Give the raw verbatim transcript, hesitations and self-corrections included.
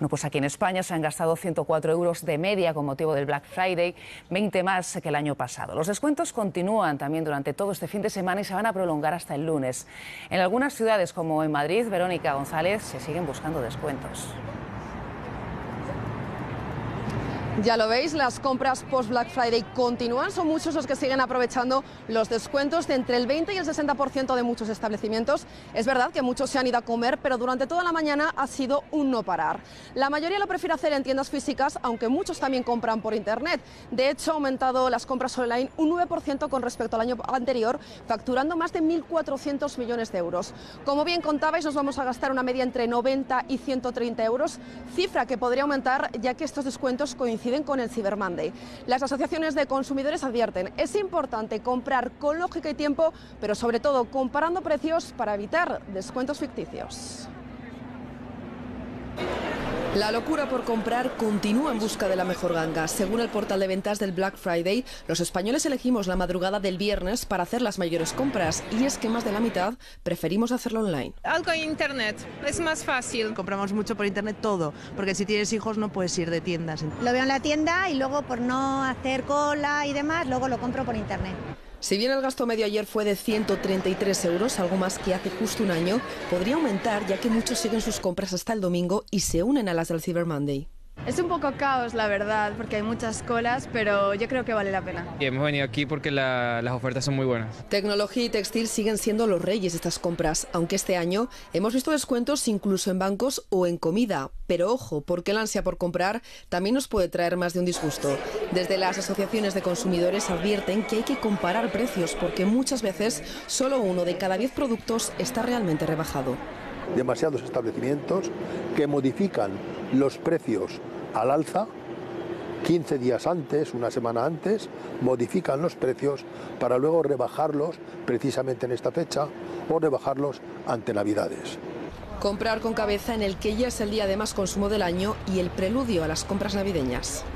Bueno, pues aquí en España se han gastado ciento cuatro euros de media con motivo del Black Friday, veinte más que el año pasado. Los descuentos continúan también durante todo este fin de semana y se van a prolongar hasta el lunes. En algunas ciudades, como en Madrid, Verónica González, se siguen buscando descuentos. Ya lo veis, las compras post-Black Friday continúan. Son muchos los que siguen aprovechando los descuentos de entre el veinte y el sesenta por ciento de muchos establecimientos. Es verdad que muchos se han ido a comer, pero durante toda la mañana ha sido un no parar. La mayoría lo prefiere hacer en tiendas físicas, aunque muchos también compran por internet. De hecho, ha aumentado las compras online un nueve por ciento con respecto al año anterior, facturando más de mil cuatrocientos millones de euros. Como bien contabais, nos vamos a gastar una media entre noventa y ciento treinta euros, cifra que podría aumentar ya que estos descuentos coinciden con el Cyber Monday. Las asociaciones de consumidores advierten, es importante comprar con lógica y tiempo, pero sobre todo comparando precios para evitar descuentos ficticios. La locura por comprar continúa en busca de la mejor ganga. Según el portal de ventas del Black Friday, los españoles elegimos la madrugada del viernes para hacer las mayores compras. Y es que más de la mitad preferimos hacerlo online. Algo en internet, es más fácil. Compramos mucho por internet todo, porque si tienes hijos no puedes ir de tiendas. Lo veo en la tienda y luego por no hacer cola y demás, luego lo compro por internet. Si bien el gasto medio ayer fue de ciento treinta y tres euros, algo más que hace justo un año, podría aumentar ya que muchos siguen sus compras hasta el domingo y se unen a las del Cyber Monday. Es un poco caos, la verdad, porque hay muchas colas, pero yo creo que vale la pena. Y hemos venido aquí porque la, las ofertas son muy buenas. Tecnología y textil siguen siendo los reyes de estas compras, aunque este año hemos visto descuentos incluso en bancos o en comida. Pero ojo, porque la ansia por comprar también nos puede traer más de un disgusto. Desde las asociaciones de consumidores advierten que hay que comparar precios porque muchas veces solo uno de cada diez productos está realmente rebajado. Demasiados establecimientos que modifican los precios al alza, quince días antes, una semana antes, modifican los precios para luego rebajarlos precisamente en esta fecha o rebajarlos ante Navidades. Comprar con cabeza en el que ya es el día de más consumo del año y el preludio a las compras navideñas.